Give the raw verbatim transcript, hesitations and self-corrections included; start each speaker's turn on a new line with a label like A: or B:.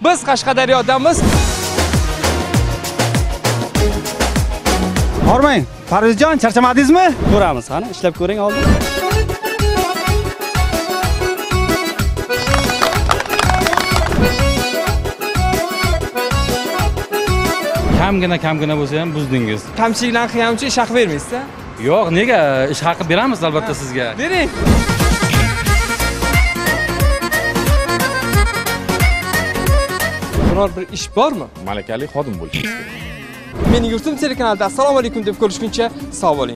A: Biz Qashqadaryodamiz.
B: Hormang, Farizjon, charchamadingizmi?
C: Ko'ramiz, qani ishlab ko'ring oldin.
D: Kamgina kamgina bo'lsa ham buzdingiz.
A: Kamchiliklarni qilganim uchun ish haqi bermaysiz-a?
D: Yo'q, nega? Ish haqi beramiz albatta sizga.
A: Bering. Biror bir ish bormi?
E: Malakali xodim bo'lishingiz kerak.
A: Mening yurtim telekanalida assalomu alaykum deb ko'rishguncha sog' bo'ling.